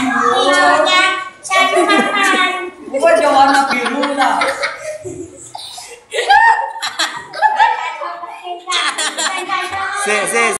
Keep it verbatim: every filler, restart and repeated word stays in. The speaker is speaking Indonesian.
hijaunya cari makan. Bukan warna biru lah. Si, si,